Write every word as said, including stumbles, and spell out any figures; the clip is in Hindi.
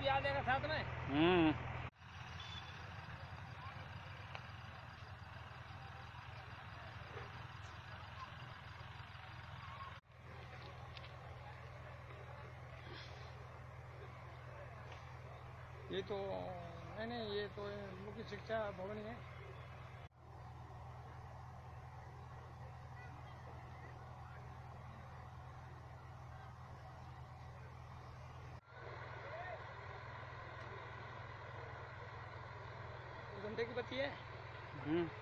भी आ जाएगा साथ में। हम्म ये तो नहीं नहीं ये तो मुख्य शिक्षा भवन ही है। घंटे की बत्ती है। हम्म